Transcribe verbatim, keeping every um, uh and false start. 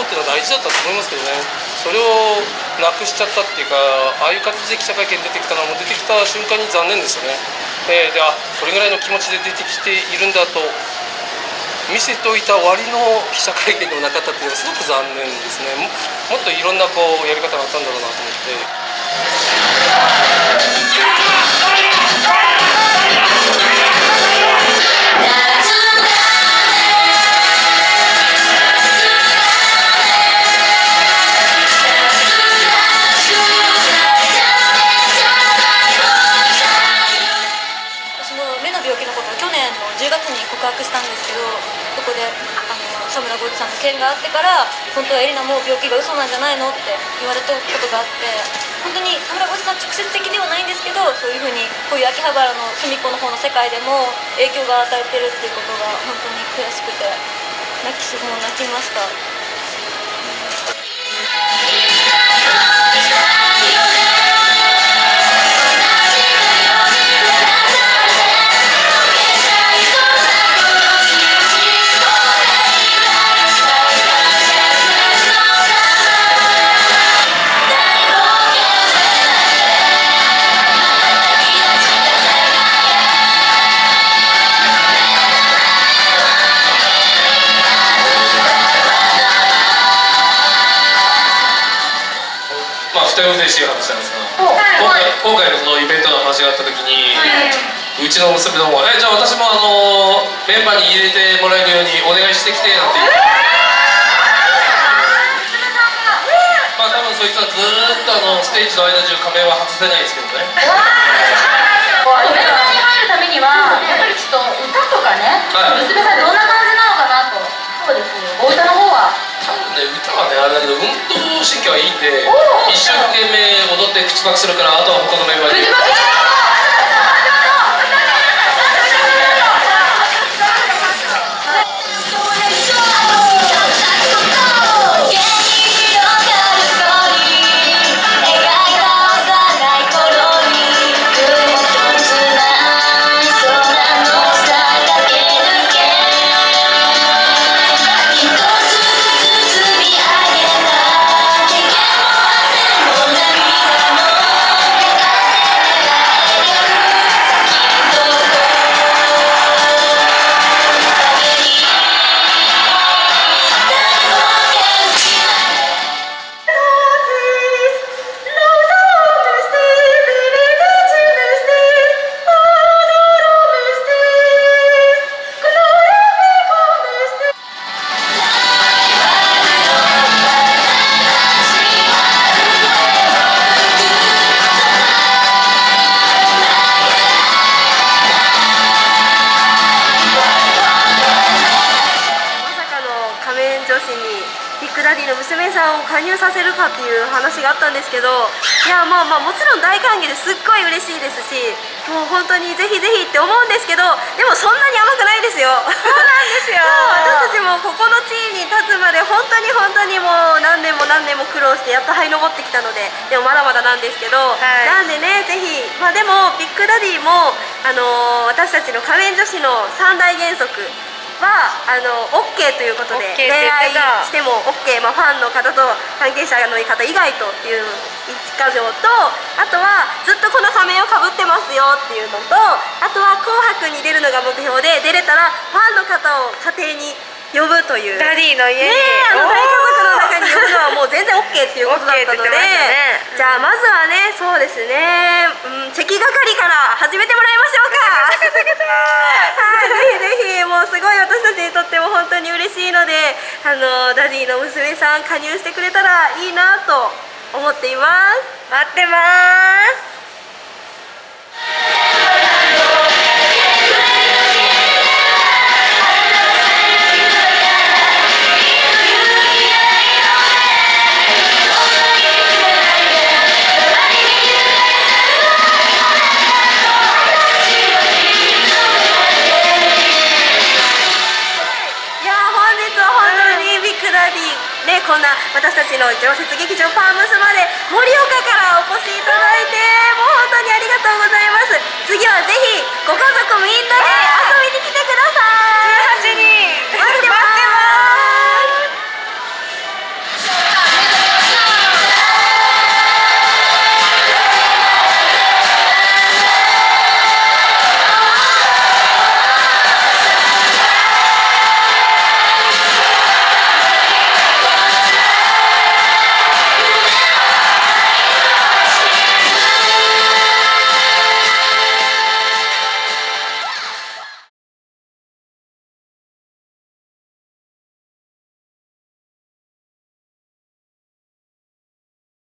っていうのは大事だったと思いますけどね。それをなくしちゃったっていうか、ああいう形で記者会見出てきたのも出てきた瞬間に残念ですよね。えー、であそれぐらいの気持ちで出てきているんだと見せておいた割の記者会見でもなかったっていうのはすごく残念ですね。 も, もっといろんなこうやり方があったんだろうなと思って。 じゅうがつに告白したんですけど、そこであの佐村浩司さんの件があってから本当はエリナも病気が嘘なんじゃないのって言われたことがあって、本当に佐村浩司さん直接的ではないんですけど、そういうふうにこういう秋葉原の隅っこの方の世界でも影響が与えてるっていうことが本当に悔しくて泣きもう泣きました。 とても嬉しい話なんですが、今回、今回のそのイベントの話があった時に、うちの娘の方が「えじゃあ私もあのメンバーに入れてもらえるようにお願いしてきて」なんて言って、まあ多分そいつはずーっとあのステージの間中仮面は外せないですけどね。メンバーに入るためにはやっぱりちょっと歌とかね、はい、娘さんどんな感じなのかなと。そうですね、お歌の方は多分ね、歌はねあれだけど運動神経はいいんで一生懸命踊って口パクするから、あとは他のメンバーに口パク娘さんを加入させるかっていう話があったんですけど、いやまあまあもちろん大歓迎ですっごい嬉しいですし、もう本当にぜひぜひって思うんですけど、でもそんなに甘くないですよ。そうなんですよ。私たちもここの地位に立つまで本当に本当にもう何年も何年も苦労してやっと這い上ってきたので、でもまだまだなんですけど、はい、なんでねぜひ、まあでもビッグダディもあのー、私たちの仮面女子の三大原則はあの OK ということで、恋愛しても OK、まあ、ファンの方と関係者の方以外という一箇条と、あとはずっとこの仮面をかぶってますよっていうのと、あとは「紅白」に出るのが目標で、出れたらファンの方を家庭に呼ぶという、ダディの家に、ね、あの大家族の中に呼ぶのはもう全然 OK っていうことだったので、ね、じゃあまずはね、そうですね、うん、チェキ係から始めてもらいましょうか。はい、ぜひぜひ、もうすごい私たちにとっても本当に嬉しいので、あのダディの娘さん加入してくれたらいいなと思っています。待ってます。こんな私たちの常設劇場パームスまで盛岡からお越しいただいて、もう本当にありがとうございます。次はぜひご家族みんなで遊びに来て